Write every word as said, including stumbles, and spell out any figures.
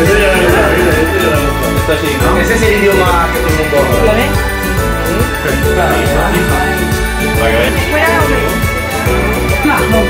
Esto sí, ¿no? Ese es el idioma que todo el mundo habla. Fuera, hombre.